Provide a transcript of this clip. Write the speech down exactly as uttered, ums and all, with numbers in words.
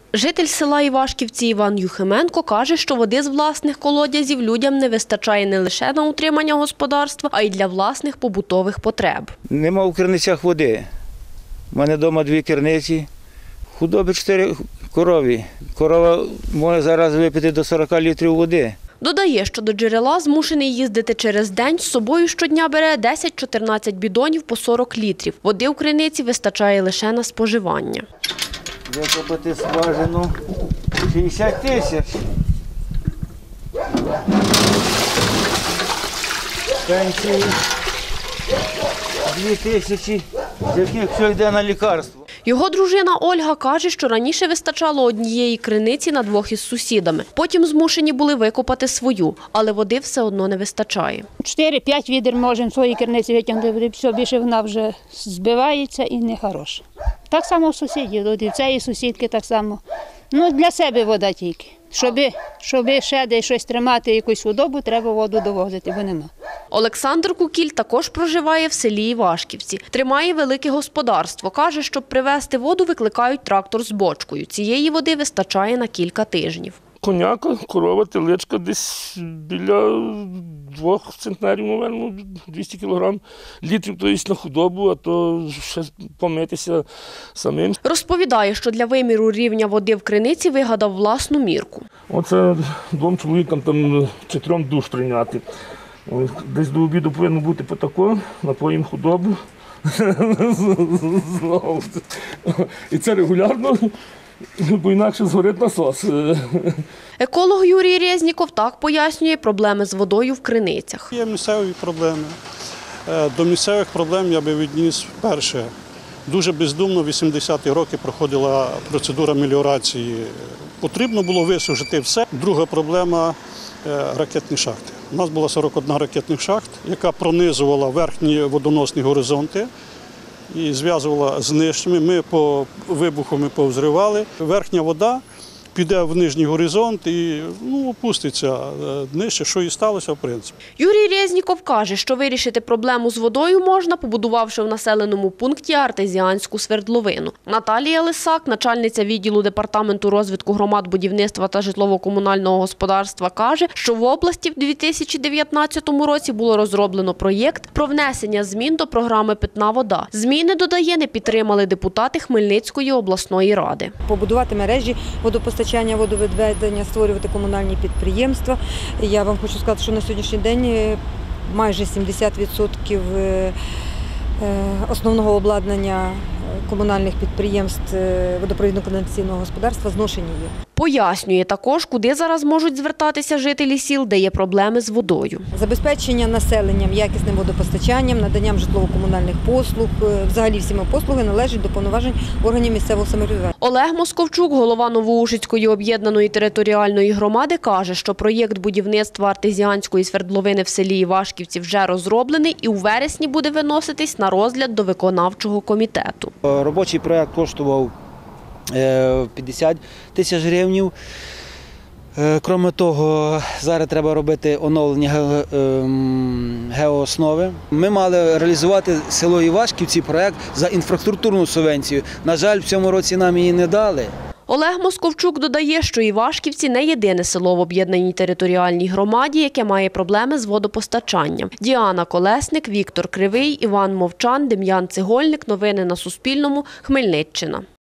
Житель села Івашківці Іван Юхименко каже, що води з власних колодязів людям не вистачає не лише на утримання господарства, а й для власних побутових потреб. Нема в криницях води. У мене вдома дві криниці, в худобі чотири корові. Корова може зараз випити до сорока літрів води. Додає, що до джерела змушений їздити через день, з собою щодня бере десять-чотирнадцять бідонів по сорок літрів. Води у криниці вистачає лише на споживання. Викопати скважину шістдесят тисяч. Пенсії дві тисячі, з яких все йде на лікарство. Його дружина Ольга каже, що раніше вистачало однієї криниці на двох із сусідами. Потім змушені були викопати свою, але води все одно не вистачає. чотири-п'ять відер можемо свої криниці витягнути води, все більше вона вже збивається і не хороша. Так само в сусідів, і в цієї сусідки так само. Ну, для себе вода тільки. Щоб, щоб ще десь щось тримати, якусь худобу, треба воду довозити, бо нема. Олександр Кукіль також проживає в селі Івашківці. Тримає велике господарство. Каже, щоб привезти воду, викликають трактор з бочкою. Цієї води вистачає на кілька тижнів. Коняка, корова, теличка десь біля двох центнерів, мабуть, двісті кілограм літрів, то є на худобу, а то ще помитися самим. Розповідає, що для виміру рівня води в криниці вигадав власну мірку. Оце двом чоловікам там чотирьом душ прийняти. Десь до обіду повинно бути потако, напоїм худобу. І це регулярно, бо інакше згорить насос. Еколог Юрій Резніков так пояснює проблеми з водою в криницях. Є місцеві проблеми. До місцевих проблем я би відніс перше. Дуже бездумно в вісімдесяті роки проходила процедура меліорації. Потрібно було висушити все. Друга проблема – ракетні шахти. У нас була сорок одна ракетних шахт, яка пронизувала верхні водоносні горизонти і зв'язувала з нижніми. Ми по вибухами повзривали. Верхня вода піде в нижній горизонт і ну, опуститься нижче, що і сталося в принципі. Юрій Резніков каже, що вирішити проблему з водою можна, побудувавши в населеному пункті артезіанську свердловину. Наталія Лисак, начальниця відділу Департаменту розвитку громад, будівництва та житлово-комунального господарства, каже, що в області в дві тисячі дев'ятнадцятому році було розроблено проєкт про внесення змін до програми «Питна вода». Зміни, додає, не підтримали депутати Хмельницької обласної ради. Побудувати мережі водопостачання, водовідведення, створювати комунальні підприємства. Я вам хочу сказати, що на сьогоднішній день майже сімдесят відсотків основного обладнання комунальних підприємств водопровідно-каналізаційного господарства зношені є. Пояснює також, куди зараз можуть звертатися жителі сіл, де є проблеми з водою. Забезпечення населенням якісним водопостачанням, наданням житлово-комунальних послуг, взагалі всіма послуги належать до повноважень органів місцевого самоврядування. Олег Московчук, голова Новоушицької об'єднаної територіальної громади, каже, що проєкт будівництва артезіанської свердловини в селі Івашківці вже розроблений і у вересні буде виноситись на розгляд до виконавчого комітету. Робочий проєкт коштував п'ятдесят тисяч гривень. Крім того, зараз треба робити оновлення геооснови. Ми мали реалізувати село Івашківці проєкт за інфраструктурну субвенцію. На жаль, в цьому році нам її не дали. Олег Московчук додає, що Івашківці не єдине село в об'єднаній територіальній громаді, яке має проблеми з водопостачанням. Діана Колесник, Віктор Кривий, Іван Мовчан, Дем'ян Цегольник. Новини на Суспільному. Хмельниччина.